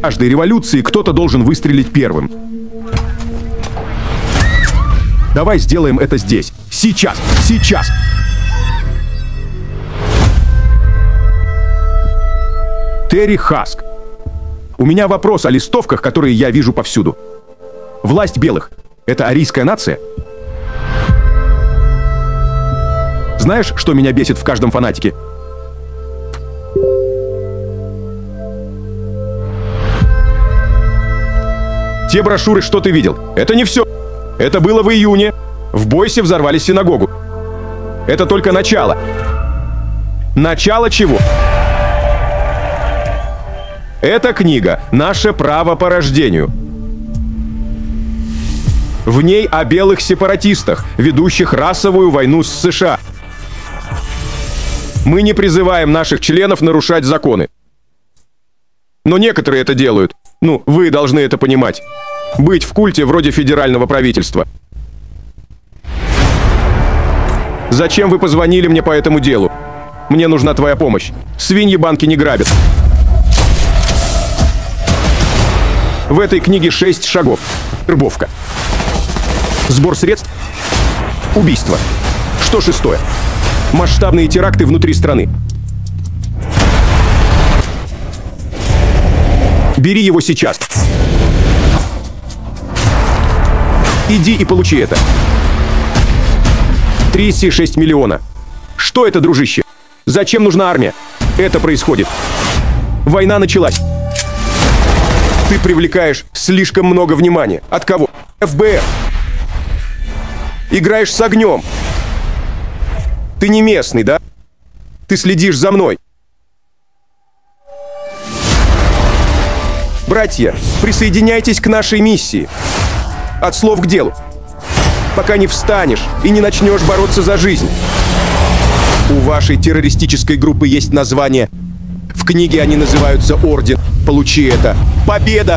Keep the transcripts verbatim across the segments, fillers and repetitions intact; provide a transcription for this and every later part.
каждой революции кто-то должен выстрелить первым. Давай сделаем это здесь. Сейчас. Сейчас. Терри Хаск. У меня вопрос о листовках, которые я вижу повсюду. Власть белых — это арийская нация? Знаешь, что меня бесит в каждом фанатике? Те брошюры, что ты видел, это не все. Это было в июне. В Бойсе взорвали синагогу. Это только начало. Начало чего? Эта книга «Наше право по рождению». В ней о белых сепаратистах, ведущих расовую войну с США. Мы не призываем наших членов нарушать законы. Но некоторые это делают. Ну, вы должны это понимать. Быть в культе вроде федерального правительства. Зачем вы позвонили мне по этому делу? Мне нужна твоя помощь. Свиньи банки не грабят. В этой книге шесть шагов. Вербовка. Сбор средств. Убийство. Что шестое? Масштабные теракты внутри страны. Бери его сейчас. Иди и получи это. тридцать шесть миллиона. Что это, дружище? Зачем нужна армия? Это происходит. Война началась. Ты привлекаешь слишком много внимания. От кого? эф бэ эр. Играешь с огнем. Ты не местный, да? Ты следишь за мной. Братья, присоединяйтесь к нашей миссии. От слов к делу. Пока не встанешь и не начнешь бороться за жизнь. У вашей террористической группы есть название. В книге они называются Орден. Получи это. Победа!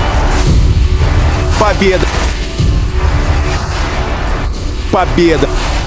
Победа! Победа!